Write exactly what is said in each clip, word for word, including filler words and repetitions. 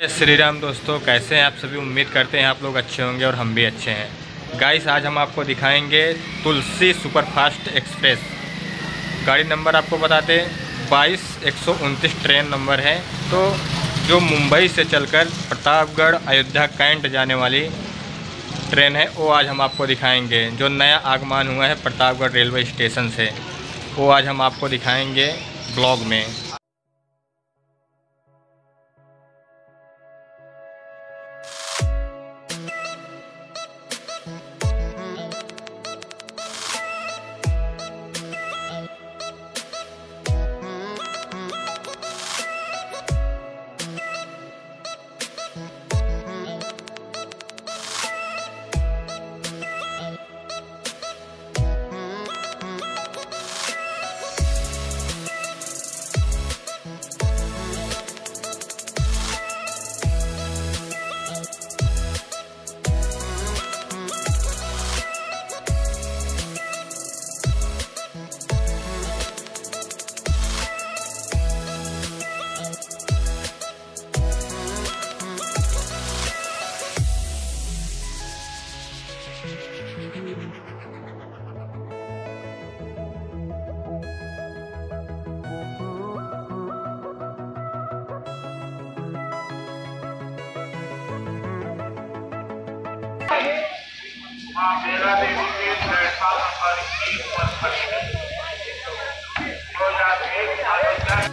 श्री राम दोस्तों, कैसे हैं आप सभी। उम्मीद करते हैं आप लोग अच्छे होंगे और हम भी अच्छे हैं। गाइस, आज हम आपको दिखाएंगे तुलसी सुपरफास्ट एक्सप्रेस। गाड़ी नंबर आपको बताते हैं, बाईस एक सौ उनतीस ट्रेन नंबर है। तो जो मुंबई से चलकर प्रतापगढ़ अयोध्या कैंट जाने वाली ट्रेन है, वो आज हम आपको दिखाएंगे। जो नया आगमन हुआ है प्रतापगढ़ रेलवे स्टेशन से, वो आज हम आपको दिखाएंगे ब्लॉग में। माँ मेरा देवी के प्लेटफॉर्म नंबर एक पर दो हजार एक अयोध्या।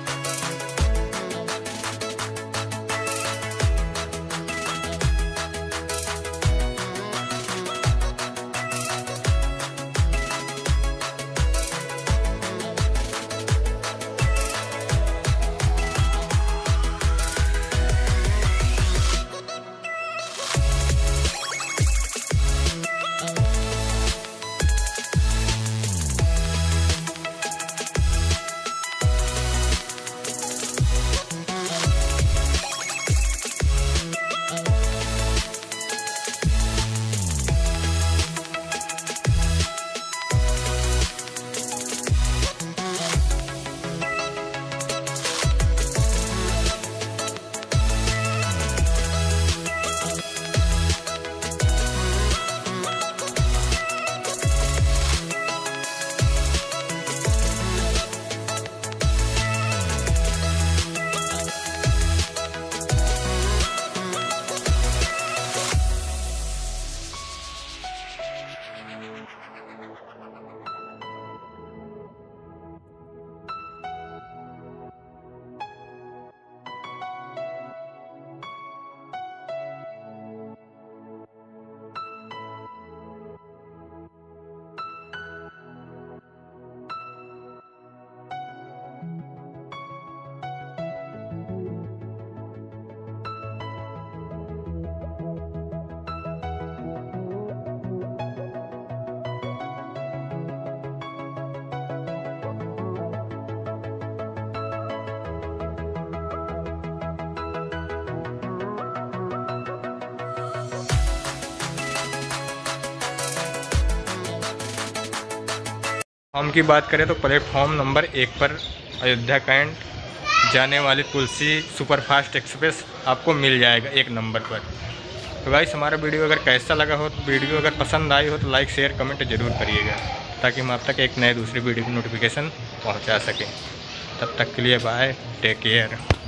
हम की बात करें तो प्लेटफॉर्म नंबर एक पर अयोध्या कैंट जाने वाली तुलसी सुपरफास्ट एक्सप्रेस आपको मिल जाएगा एक नंबर पर। तो गाइस, हमारा वीडियो अगर कैसा लगा हो, तो वीडियो अगर पसंद आई हो तो लाइक शेयर कमेंट जरूर करिएगा, ताकि हम आप तक एक नए दूसरी वीडियो की नोटिफिकेशन पहुंचा सकें। तब तक के लिए बाय, टेक केयर।